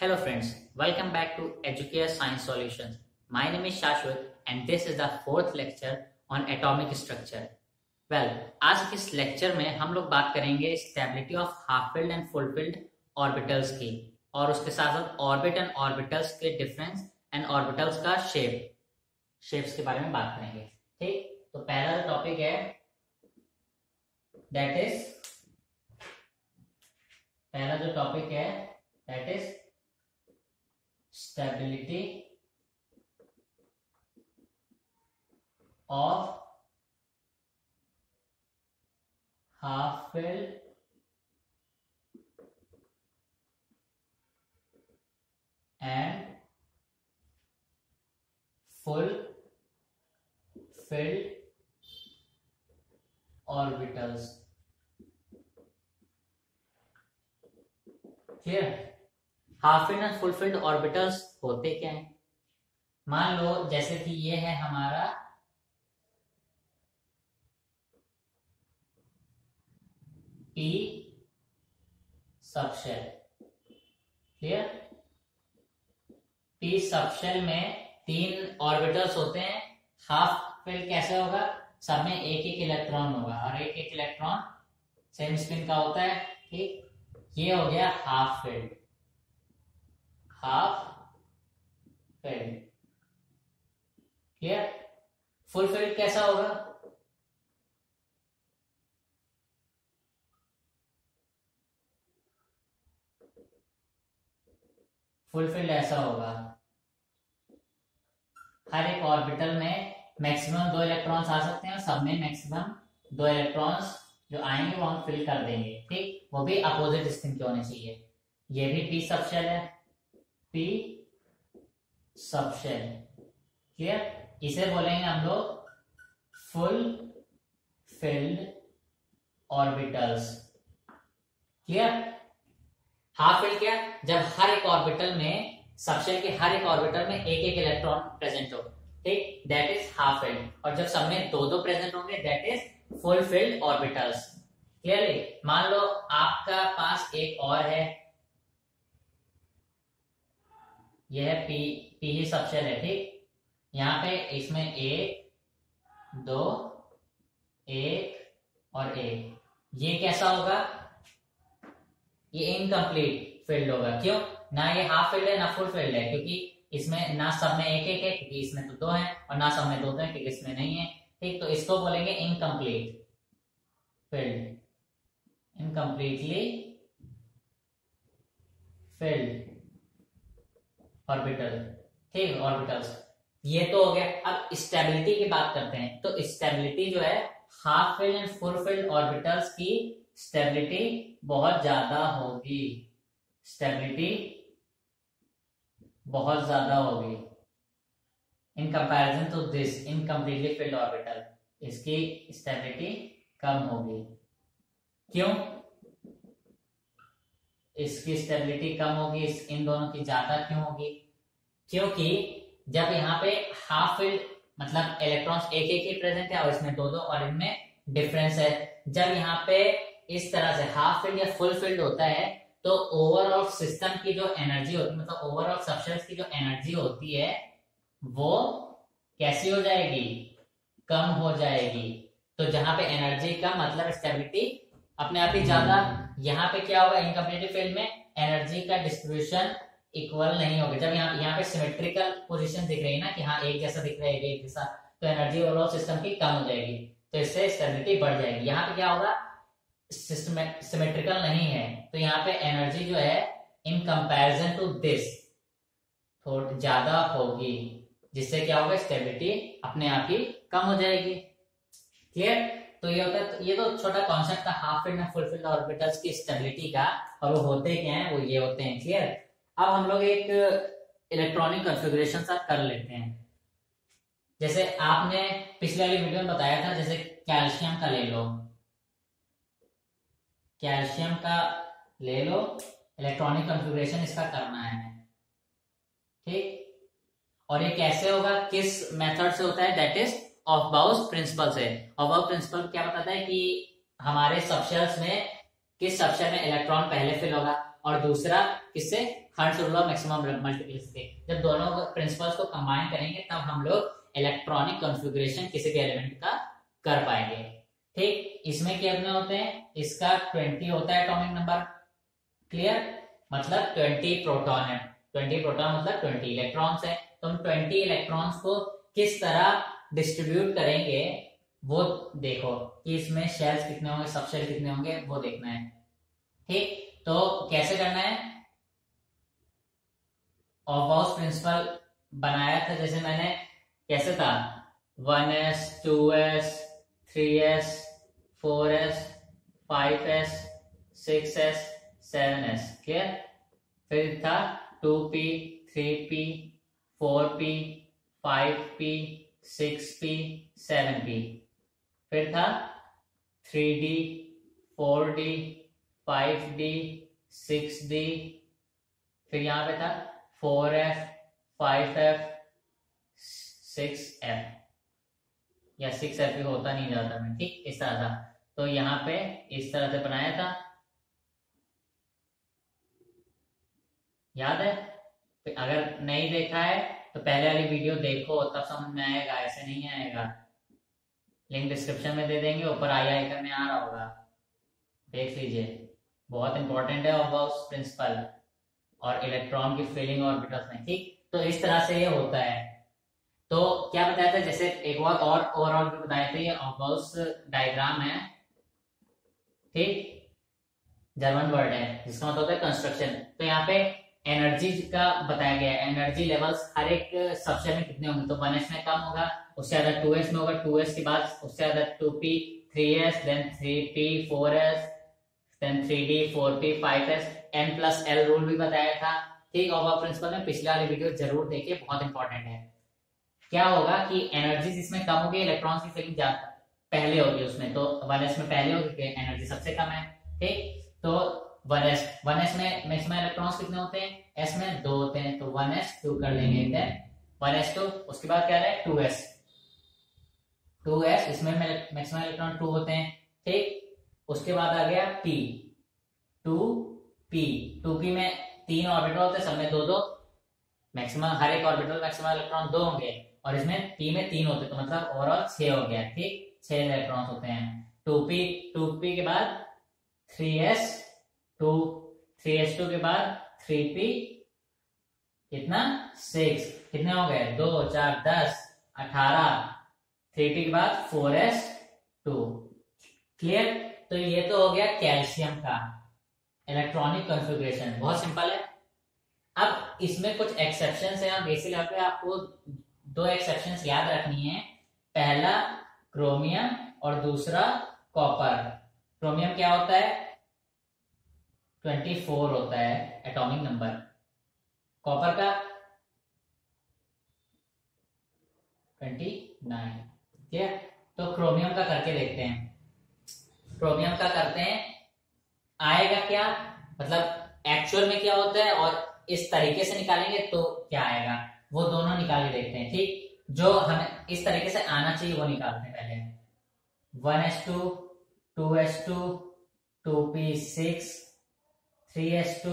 Hello friends, welcome back to Educare Science Solutions. My name is Shashwat and this is the fourth lecture on atomic structure. Well, आज के इस lecture में हम लोग बात करेंगे stability of half filled and full filled orbitals की और उसके साथ साथ ऑर्बिट एंड ऑर्बिटल्स के डिफरेंस एंड ऑर्बिटल्स का शेप्स के बारे में बात करेंगे। ठीक, तो पहला टॉपिक है that is stability of half filled and full filled orbitals. Clear? Half filled and full filled orbitals होते क्या हैं? मान लो जैसे कि ये है हमारा p subshell. Clear? P subshell में 3 ऑर्बिटल्स होते हैं। हाफ फिल्ड कैसे होगा? सब में एक एक इलेक्ट्रॉन होगा और एक एक इलेक्ट्रॉन सेम स्पिन का होता है। ठीक, ये हो गया half filled. Clear? Full filled कैसा होगा? फुल फिल्ड ऐसा होगा, हर एक ऑर्बिटल में मैक्सिमम 2 इलेक्ट्रॉन्स आ सकते हैं और सब में मैक्सिमम 2 इलेक्ट्रॉन्स जो आएंगे वो हम फिल कर देंगे। ठीक, वो भी अपोजिट स्पिन के होने चाहिए। ये भी पी सबशेल है, पी सबशेल। क्लियर? इसे बोलेंगे हम लोग full filled orbitals. Clear? Half filled क्या? जब हर एक ऑर्बिटल में, सबशेल के हर एक ऑर्बिटल में एक एक इलेक्ट्रॉन प्रेजेंट हो। ठीक, दैट इज हाफ फिल्ड। और जब सब में 2-2 प्रेजेंट होंगे that is full filled orbitals. Clearly? मान लो आपका पास एक और है, यह पी ही सबशेल है। ठीक, यहाँ पे इसमें 1, 2, 1 और 1। ये कैसा होगा? ये इनकम्प्लीट फील्ड होगा। क्यों? ना ये हाफ फील्ड है ना फुल फील्ड है, क्योंकि इसमें ना सब में एक एक है क्योंकि इसमें तो 2 है, और ना सब में 2 है क्योंकि इसमें नहीं है। ठीक, तो इसको बोलेंगे incomplete filled, incompletely filled orbital. ठीक, ऑर्बिटल्स ये तो हो गया। अब स्टेबिलिटी की बात करते हैं। तो स्टेबिलिटी जो है, half filled and full filled orbitals की स्टेबिलिटी बहुत ज्यादा होगी। स्टेबिलिटी बहुत ज्यादा होगी in comparison to this incompletely filled orbital. इसकी स्टेबिलिटी कम होगी। क्यों इसकी स्टेबिलिटी कम होगी, इन दोनों की ज्यादा क्यों होगी? क्योंकि जब यहाँ पे हाफ फील्ड मतलब इलेक्ट्रॉन्स एक एक ही प्रेजेंट है और इसमें 2-2 और इनमें डिफरेंस है। जब यहाँ पे इस तरह से हाफ फील्ड या फुल फील्ड होता है तो ओवरऑल सिस्टम की जो एनर्जी होती है, मतलब ओवरऑल सबस्टेंस की जो एनर्जी होती है वो कैसी हो जाएगी? कम हो जाएगी। तो जहां पे एनर्जी कम मतलब स्टेबिलिटी अपने आप ही ज्यादा। यहाँ पे क्या होगा? इनकम्प्लीट फील्ड में एनर्जी का डिस्ट्रीब्यूशन इक्वल नहीं होगा। जब यहाँ पे सिमेट्रिकल पोजीशन दिख रही है ना कि हाँ एक जैसा दिख रहा है एक जैसा, तो एनर्जी ओवरऑल सिस्टम की कम हो जाएगी, तो इससे स्टेबिलिटी बढ़ जाएगी। यहाँ पे क्या होगा? सिस्टम सिमेट्रिकल नहीं है, तो यहाँ पे एनर्जी जो है इन कंपैरिजन टू दिस थोड़ी ज्यादा होगी, जिससे क्या होगा? स्टेबिलिटी अपने आप ही कम हो जाएगी। क्लियर? तो ये होता है, ये तो छोटा कॉन्सेप्ट था half filled and full filled orbitals की स्टेबिलिटी का, और वो होते क्या हैं? वो ये होते हैं। क्लियर? अब हम लोग एक इलेक्ट्रॉनिक कॉन्फ़िगरेशन सा कर लेते हैं। जैसे आपने पिछले वाली वीडियो में बताया था, जैसे कैल्शियम का ले लो, कैल्शियम का ले लो, इलेक्ट्रॉनिक कॉन्फ़िगरेशन इसका करना है। ठीक, और ये कैसे होगा? किस मेथड से होता है? दैट इज ऑफबाउस प्रिंसिपल से। ऑफबाउस प्रिंसिपल क्या बताता है कि हमारे सबशेल्स में किस सबशेल में इलेक्ट्रॉन पहले फिल होगा, और दूसरा किससे, Hund's rule of maximum multiplicity. जब दोनों प्रिंसिपल्स को कंबाइन करेंगे तब हम लोग इलेक्ट्रॉनिक कॉन्फ़िगरेशन किसी भी एलिमेंट का कर पाएंगे। ठीक, इसमें कितने होते हैं, इसका 20 होता है एटॉमिक नंबर, क्लियर, मतलब 20 प्रोटॉन है, 20 प्रोटॉन मतलब 20 इलेक्ट्रॉन्स है। तो हम 20 इलेक्ट्रॉन्स को किस तरह डिस्ट्रीब्यूट करेंगे वो देखो, कि इसमें शेल्स कितने होंगे, सब शेल कितने होंगे वो देखना है। ठीक, तो कैसे करना है, ऑफबाउस प्रिंसिपल बनाया था, जैसे मैंने कैसे था 1s 2s 3s 4s 5s 6s 7s, clear. फिर था 2p 3p 4p 5p 6p 7p। फिर था 3d 4d 5d 6d। फिर यहाँ पे था 4f 5f 6f, या 6f भी होता नहीं जाता में, ठीक, इस तरह था। तो यहाँ पे इस तरह से बनाया था, याद है। अगर नहीं देखा है तो पहले वाली वीडियो देखो, तब समझ में आएगा, ऐसे नहीं आएगा। लिंक डिस्क्रिप्शन में दे देंगे, ऊपर आई आइकन में आ रहा होगा, देख लीजिए। बहुत इंपॉर्टेंट है ऑफबाउस प्रिंसिपल और इलेक्ट्रॉन की फिलिंग ऑर्बिटल्स में, ठीक। तो इस तरह से ये होता है। तो क्या बताया था, जैसे एक बार और ओवरऑल भी बताया था, ये ऑफबाउस डायग्राम है, ठीक, जर्मन वर्ड है जिसका मतलब होता है कंस्ट्रक्शन। तो यहाँ पे एनर्जी का बताया गया है, एनर्जी लेवल्स हर एक सबशेल में कितने होंगे। तो 1s में कम होगा, उससे ज्यादा 2s में होगा, 2s के बाद उससे ज्यादा 2p 3s, then 3p 4s, then 3d 4p 5s, n+l rule भी बताया था, ठीक। ऑफबाउस प्रिंसिपल में पिछले वाली वीडियो जरूर देखिए, बहुत इंपॉर्टेंट है। क्या होगा कि एनर्जी जिसमें कम होगी, इलेक्ट्रॉन्स की फिलिंग ज्यादा पहले होगी उसमें, तो 1s में पहले होगी, एनर्जी सबसे कम है, ठीक। तो 1s में मैक्सिमम इलेक्ट्रॉन्स कितने होते हैं, s में 2 होते हैं, तो 1s2 कर लेंगे, देन 1s2, उसके बाद क्या है 2s, इसमें मैक्सिमम इलेक्ट्रॉन 2 होते हैं, ठीक। उसके बाद आ गया p 2p में 3 ऑर्बिटल होते हैं, सब में 2-2, मैक्सिमम हर एक ऑर्बिटल मैक्सिमम इलेक्ट्रॉन 2 होंगे, और इसमें p में 3 होते हैं, तो मतलब ओवरऑल 6 हो गया, ठीक, 6 इलेक्ट्रॉन्स होते हैं। 2p के बाद 3s2 के बाद 3p, कितना 6, कितने हो गए 2 4 10 18, 3p के बाद 4s2, क्लियर। तो ये तो हो गया कैल्शियम का इलेक्ट्रॉनिक कॉन्फ़िगरेशन, बहुत सिंपल है। अब इसमें कुछ एक्सेप्शंस हैं, बेसिक लेवल पे आपको 2 एक्सेप्शंस याद रखनी है, पहला क्रोमियम और दूसरा कॉपर। क्रोमियम क्या होता है 24 होता है एटॉमिक नंबर, कॉपर का 29, ठीक है। तो क्रोमियम का करके देखते हैं, क्रोमियम का करते हैं, आएगा क्या, मतलब एक्चुअल में क्या होता है और इस तरीके से निकालेंगे तो क्या आएगा, वो दोनों निकाल के देखते हैं, ठीक। जो हमें इस तरीके से आना चाहिए वो निकालते हैं पहले। 1s2 2s2 2p6 3s2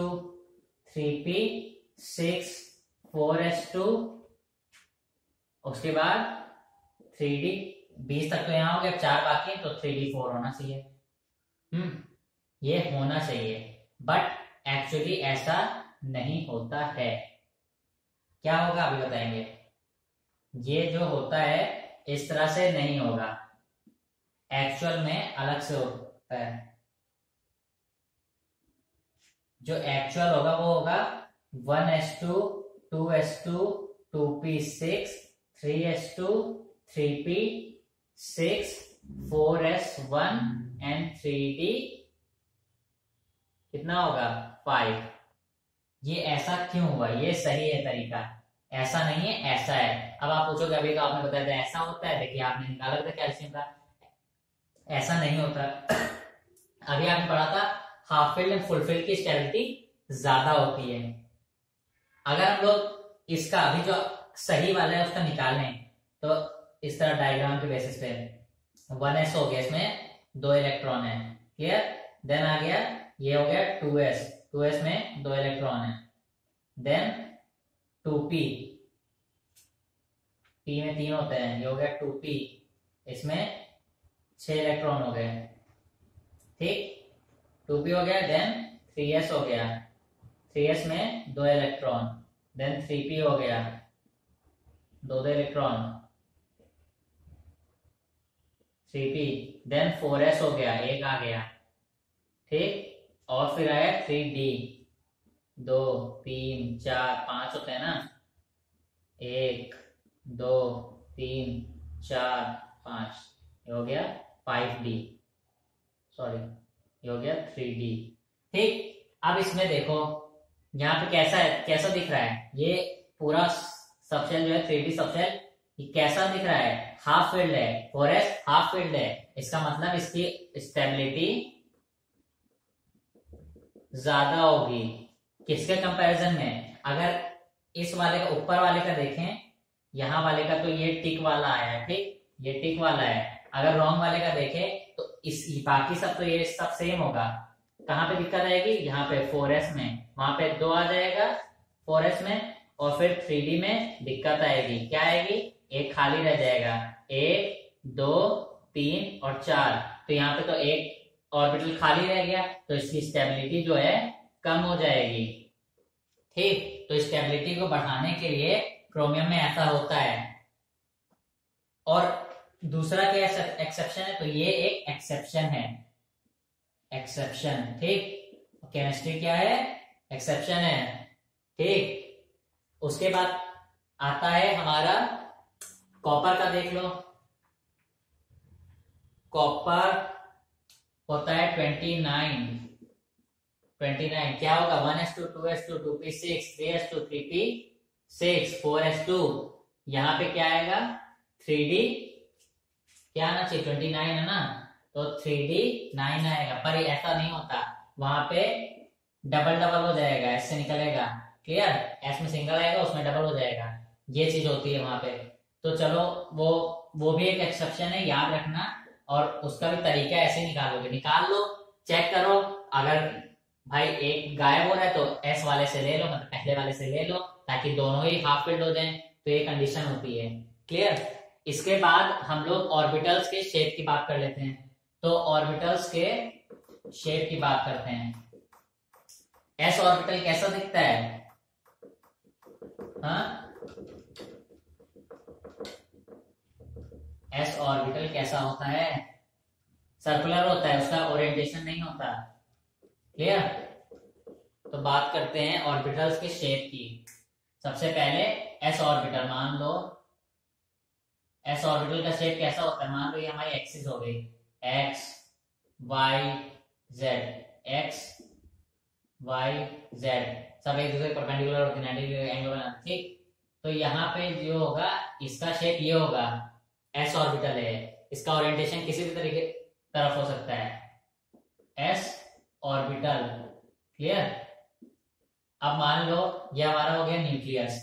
3p6 4s2, उसके बाद 3d, 20 तक तो यहाँ हो गया, 4 बाकी है, तो 3d4 होना चाहिए, ये होना चाहिए, बट एक्चुअली ऐसा नहीं होता है। क्या होगा अभी बताएंगे, ये जो होता है इस तरह से नहीं होगा, एक्चुअल में अलग से होता है। जो एक्चुअल होगा वो होगा 1s2 2s2 2p6 3s2 3p6 4s1 and 3d कितना होगा 5। ये ऐसा क्यों हुआ, ये सही है तरीका, ऐसा नहीं है ऐसा है। अब आप पूछोगे अभी तो आपने बताया था ऐसा होता है, देखिए आपने निकाला था कैल्शियम का, ऐसा नहीं होता। अभी आपने पढ़ा था half filled and full filled की स्टेबिलिटी ज्यादा होती है। अगर हम लोग इसका अभी जो सही वाला है उसका निकालें तो इस तरह डायग्राम के बेसिस पे 1s हो गया, इसमें 2 इलेक्ट्रॉन है, क्लियर। देन आ गया ये हो गया 2s, 2s में 2 इलेक्ट्रॉन है। देन 2p, p में 3 होते हैं, ये हो गया 2p, इसमें 6 इलेक्ट्रॉन हो गए। ठीक, 2p हो गया। देन 3s हो गया, 3s में 2 इलेक्ट्रॉन। देन 3p हो गया, 2 इलेक्ट्रॉन, 3p। देन 4s हो गया, 1 आ गया। ठीक, और फिर आया 3d, 2 3 4 5 होते हैं ना, 1 2 3 4 5, ये हो गया 5d, सॉरी ये हो गया 3d। ठीक, अब इसमें देखो यहाँ पे कैसा दिख रहा है, ये पूरा सबशेल जो है 3d सबशेल, ये कैसा दिख रहा है, हाफ फिल्ड है। 4s हाफ फिल्ड है, इसका मतलब इसकी स्टेबिलिटी ज्यादा होगी। किसके कंपैरिजन में, अगर इस वाले का, ऊपर वाले का देखें, यहाँ वाले का तो ये टिक वाला आया है। ठीक, ये टिक वाला है। अगर रॉन्ग वाले का देखें तो इस बाकी सब तो ये सब सेम होगा। कहाँ पे दिक्कत आएगी, यहाँ पे 4s में, वहां पे 2 आ जाएगा 4s में, और फिर 3d में दिक्कत आएगी। क्या आएगी, एक खाली रह जाएगा, 1 2 3 और 4, तो यहाँ पे तो एक ऑर्बिटल खाली रह गया, तो इसकी स्टेबिलिटी जो है कम हो जाएगी। ठीक, तो स्टेबिलिटी को बढ़ाने के लिए क्रोमियम में ऐसा होता है। और दूसरा क्या एक्सेप्शन है, तो ये एक एक्सेप्शन है, एक्सेप्शन। ठीक, केमिस्ट्री क्या है, एक्सेप्शन है। ठीक, उसके बाद आता है हमारा कॉपर का, देख लो। कॉपर होता है 29 क्या होगा, 1s2 2s2 2p6 3s2 3p6 4s2, यहाँ पे क्या आएगा 3d, क्या आना चाहिए 29 है ना, तो 3d 9 आएगा। पर ये ऐसा नहीं होता, वहां पे डबल डबल हो जाएगा, एस से निकलेगा। क्लियर, एस में सिंगल आएगा, उसमें डबल हो जाएगा, ये चीज होती है वहां पे। तो चलो वो भी एक एक्सेप्शन है, याद रखना। और उसका भी तरीका ऐसे निकालोगे, निकाल लो, चेक करो। अगर भाई एक गायब हो रहा है तो एस वाले से ले लो, मतलब पहले वाले से ले लो, ताकि दोनों ही हाफ फिल्ड हो जाएं, तो ये कंडीशन होती है। क्लियर, इसके बाद हम लोग ऑर्बिटल्स के शेप की बात कर लेते हैं। तो ऑर्बिटल्स के शेप की बात करते हैं। एस ऑर्बिटल कैसा दिखता है, हाँ, एस ऑर्बिटल कैसा होता है, सर्कुलर होता है, उसका ओरिएंटेशन नहीं होता। क्लियर, तो बात करते हैं ऑर्बिटल्स के शेप की। सबसे पहले एस ऑर्बिटल, मान लो एस ऑर्बिटल का शेप कैसा होता है, मान लो ये हमारी एक्सिस हो गई, x y z, x y z, सब एक दूसरे परपेंडिकुलर होते हैं, 90 डिग्री एंगल बनाते। ठीक, तो यहाँ पे जो होगा इसका शेप ये होगा, एस ऑर्बिटल है, इसका ओरिएंटेशन किसी भी तरीके तरफ हो सकता है, एस ऑर्बिटल। क्लियर, अब मान लो ये हमारा हो गया न्यूक्लियस,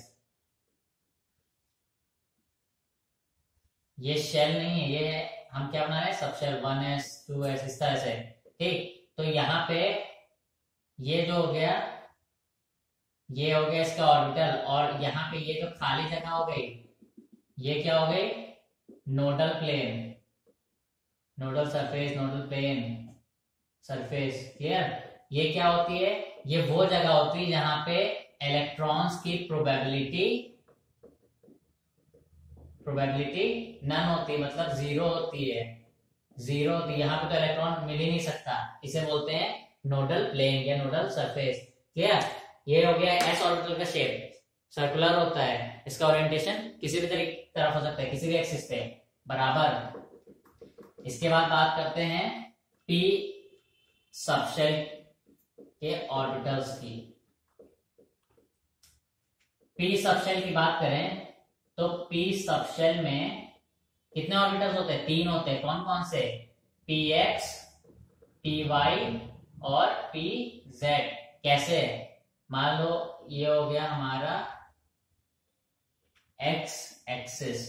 ये शेल नहीं है, ये हम क्या बना रहे हैं, सबशेल 1s 2s इस तरह से। ठीक, तो यहाँ पे ये जो हो गया, ये हो गया इसका ऑर्बिटल, और यहाँ पे ये जो खाली जगह हो गई, ये क्या हो गई, nodal plane, nodal surface, nodal plane surface. Clear, ये क्या होती है, ये वो जगह होती है जहां पे इलेक्ट्रॉन्स की प्रोबेबिलिटी नन होती है, मतलब जीरो होती है, जीरो होती है। यहाँ पे तो इलेक्ट्रॉन मिल ही नहीं सकता, इसे बोलते हैं नोडल प्लेन या नोडल सरफेस। क्लियर, ये हो गया एस ऑर्बिटल का शेप, सर्कुलर होता है, इसका ओरिएंटेशन किसी भी तरफ हो सकता है, किसी भी एक्सिस पे बराबर। इसके बाद बात करते हैं पी सबशेल के ऑर्बिटल्स की। पी सबशेल की बात करें तो पी सबशेल में कितने ऑर्बिटल्स होते हैं, 3 होते हैं। कौन कौन से, पी एक्स, पी वाई और पी जेड। कैसे, मान लो ये हो गया हमारा एक्स एक्सिस,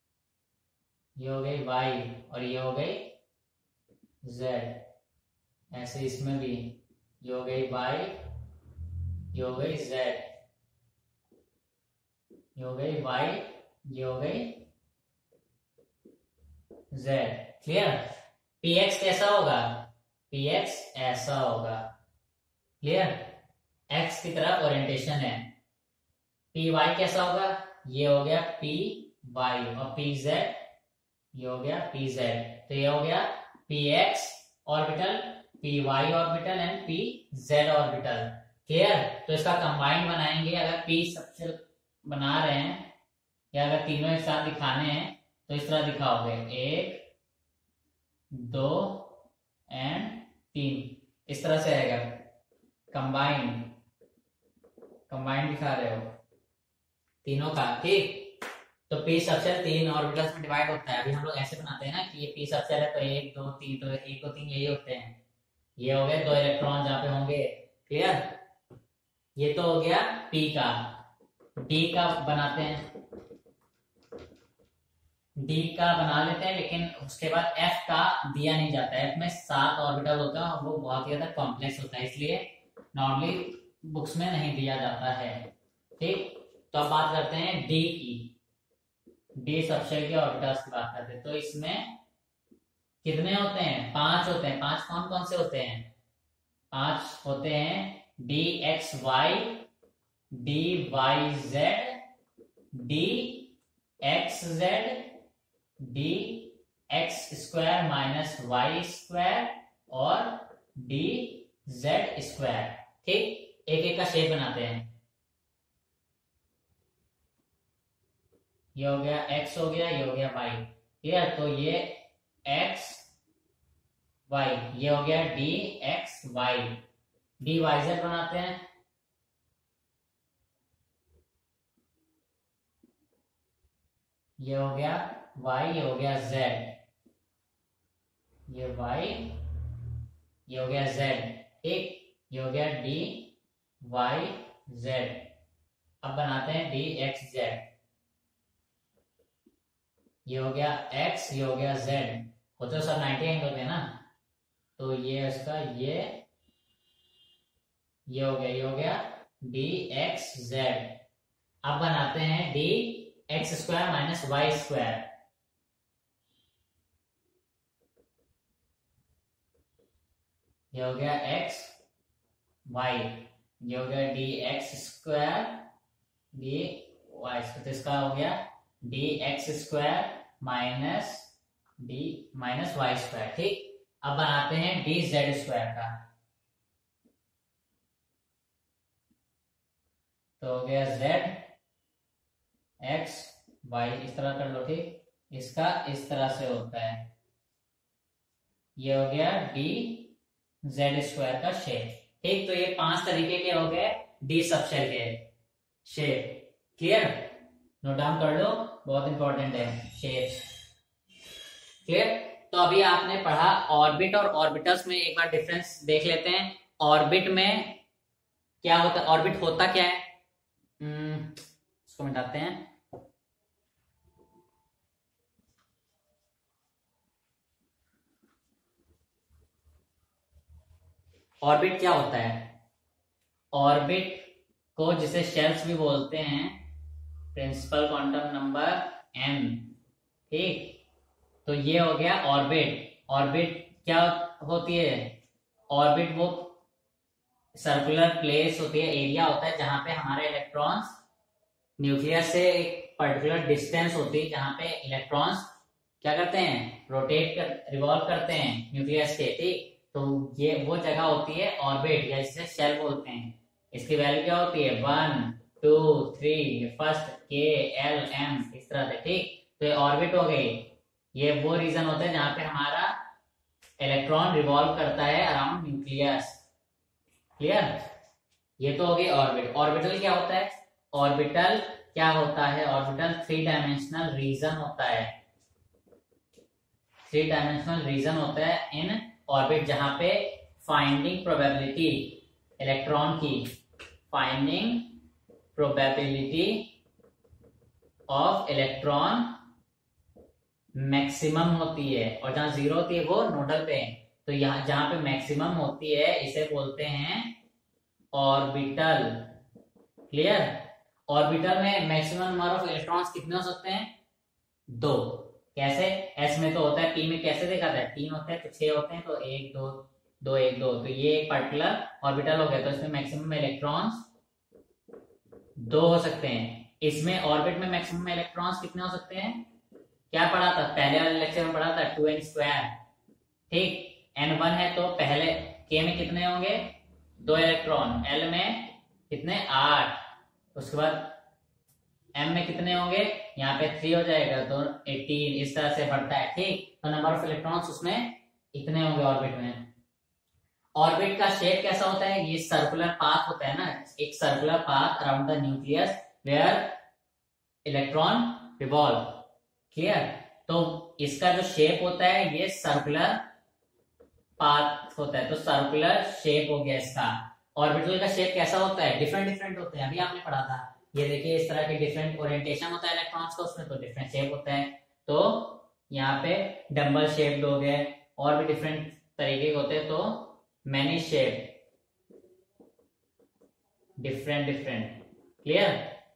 ये हो गई वाई, और ये हो गई जेड। ऐसे इसमें भी, ये हो गई y, ये हो गई z, ये हो गई y, ये हो गई z। क्लियर? px कैसा होगा? px ऐसा होगा। क्लियर? x की तरफ ओरिएंटेशन है। py कैसा होगा? ये हो गया py, और pz ये हो गया pz। तो ये हो गया px orbital, py orbital and pz orbital. Clear? तो इसका कंबाइंड बनाएंगे। अगर p सबसे बना रहे हैं या अगर तीनों एक साथ दिखाने हैं तो इस तरह दिखाओगे, 1 2 एंड 3, इस तरह से आएगा। कंबाइंड दिखा रहे हो तीनों का। ठीक? तो p सबसेल 3 ऑर्बिटल्स में डिवाइड होता है। अभी हम लोग ऐसे बनाते हैं ना कि ये p सबसेल है तो 1 2 3, तो 1 2 3 यही होते हैं। ये हो गए 2 इलेक्ट्रॉन जहां पे होंगे। क्लियर? ये तो हो गया p का। d का बनाते हैं, d का बना लेते हैं, लेकिन उसके बाद f का दिया नहीं जाता है। f में 7 ऑर्बिटल होता है और वो बहुत ही ज्यादा कॉम्प्लेक्स होता है, इसलिए नॉर्मली बुक्स में नहीं दिया जाता है। ठीक? तो अब बात करते हैं d की। d सबसेल के ऑर्बिटल्स की बात करते हैं। तो इसमें कितने होते हैं? 5 होते हैं। 5 कौन कौन से होते हैं? 5 होते हैं dxy, dyz, dxz, dx square minus y square और dz स्क्वायर। ठीक? एक एक का शेप बनाते हैं। ये हो गया x, हो गया ये, हो गया y। क्लियर? तो ये x y, ये हो गया dxy। dyz बनाते हैं। ये हो गया y, ये हो गया z, ये y, ये हो गया z। ठीक? ये हो गया dyz। अब बनाते हैं dxz। ये हो गया x, ये हो गया z, होते तो सब 90 एंगल में ना। तो ये इसका ये हो गया, ये हो गया dxz। अब बनाते हैं dx square minus y square. ये हो गया x y, ये हो गया dx स्क्वायर dy स्क्वायर। तो इसका हो गया dx square minus y square. ठीक? अब बनाते हैं dz स्क्वायर का। तो हो गया z x y, इस तरह कर लो। ठीक? इसका इस तरह से होता है। ये हो गया dz स्क्वायर का शेप। ठीक? तो ये 5 तरीके के हो गए डी सबसेल के शेप। क्लियर? नोट डाउन कर लो, बहुत इंपॉर्टेंट है शेप। क्लियर? तो अभी आपने पढ़ा ऑर्बिट और ऑर्बिटल्स में। एक बार डिफरेंस देख लेते हैं। ऑर्बिट में क्या होता है? ऑर्बिट होता क्या है? इसको मिटाते हैं। ऑर्बिट क्या होता है? ऑर्बिट को जिसे शेल्स भी बोलते हैं, प्रिंसिपल क्वांटम नंबर m। ठीक? तो ये हो गया ऑर्बिट। ऑर्बिट क्या होती है? ऑर्बिट वो सर्कुलर प्लेस होती है, एरिया होता है जहां पे हमारे इलेक्ट्रॉन्स न्यूक्लियस से एक पर्टिकुलर डिस्टेंस होती है, जहां पे इलेक्ट्रॉन्स क्या करते हैं? रिवॉल्व करते हैं न्यूक्लियस के। ठीक? तो ये वो जगह होती है ऑर्बिट, या जिसे शेल बोलते हैं। इसकी वैल्यू क्या होती है? 1 2 3, फर्स्ट k l m, इस तरह से। ठीक? तो ये ऑर्बिट हो गई। ये वो रीजन होता है जहां पे हमारा इलेक्ट्रॉन रिवॉल्व करता है अराउंड न्यूक्लियस। क्लियर? ये तो हो गई ऑर्बिट। ऑर्बिटल क्या होता है? ऑर्बिटल क्या होता है? ऑर्बिटल 3 डायमेंशनल रीजन होता है। 3 डायमेंशनल रीजन होता है इन ऑर्बिट, जहां पे फाइंडिंग प्रोबेबिलिटी इलेक्ट्रॉन की, finding probability of electron maximum होती है, और जहां 0 होती है वो नोडल पे है। तो तो यहाँ जहां पे मैक्सिमम होती है इसे बोलते हैं ऑर्बिटल। क्लियर? ऑर्बिटल में मैक्सिमम नंबर ऑफ इलेक्ट्रॉन्स कितने हो सकते हैं? 2। कैसे? एस में तो होता है, पी में कैसे देखा था? 3 होते हैं तो 6 होते हैं, तो 1 2 2 1 2, तो ये एक पर्टिकुलर ऑर्बिटल हो गया, तो इसमें मैक्सिमम इलेक्ट्रॉन्स 2 हो सकते हैं। इसमें ऑर्बिट में मैक्सिमम इलेक्ट्रॉन्स कितने हो सकते हैं? क्या पढ़ा था पहले वाले लेक्चर में? पढ़ा था 2n²। ठीक, n1 है तो पहले k में कितने होंगे? 2 इलेक्ट्रॉन, l में कितने? 8। उसके बाद m में कितने होंगे? यहाँ पे 3 हो जाएगा तो 18, इस तरह से बढ़ता है। ठीक, तो नंबर ऑफ इलेक्ट्रॉन्स उसमें इतने होंगे ऑर्बिट में। ऑर्बिट का शेप कैसा होता है? ये सर्कुलर पाथ होता है ना, एक circular path around the nucleus where electron revolve. Clear? तो इसका जो शेप होता है ये सर्कुलर पाथ होता है, तो सर्कुलर शेप हो गया इसका। ऑर्बिटल का शेप कैसा होता है? डिफरेंट डिफरेंट होते हैं, अभी आपने पढ़ा था। ये देखिए इस तरह के डिफरेंट ओरिएंटेशन होता है इलेक्ट्रॉन्स का, उसमें तो डिफरेंट शेप होता है। तो यहाँ पे डम्बल शेप्ड हो गए, और भी डिफरेंट तरीके के होते हैं, तो many shape, different different. Clear?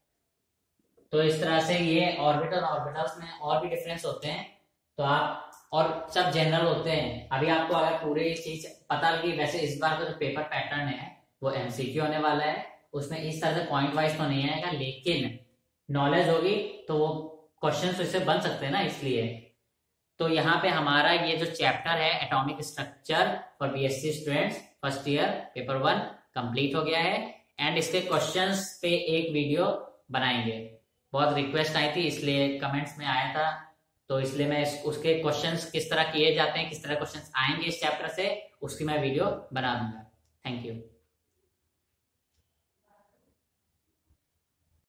तो इस तरह से ये ऑर्बिटल ऑर्बिटल्स में और भी डिफरेंस होते हैं, तो आप, और सब जनरल होते हैं। अभी आपको अगर पूरी चीज पता लगी, वैसे इस बार का जो पेपर पैटर्न है वो एमसीक्यू होने वाला है, उसमें इस तरह से पॉइंट वाइज तो नहीं आएगा, लेकिन नॉलेज होगी तो वो क्वेश्चन इससे बन सकते हैं ना, इसलिए। तो यहाँ पे हमारा ये जो चैप्टर है atomic structure for BSc students first year paper 1 complete हो गया है, एंड इसके क्वेश्चंस पे एक वीडियो बनाएंगे। बहुत रिक्वेस्ट आई थी इसलिए कमेंट्स में आया था, तो इसलिए मैं उसके क्वेश्चंस किस तरह किए जाते हैं, किस तरह क्वेश्चंस आएंगे इस चैप्टर से, उसकी मैं वीडियो बना दूंगा। Thank you.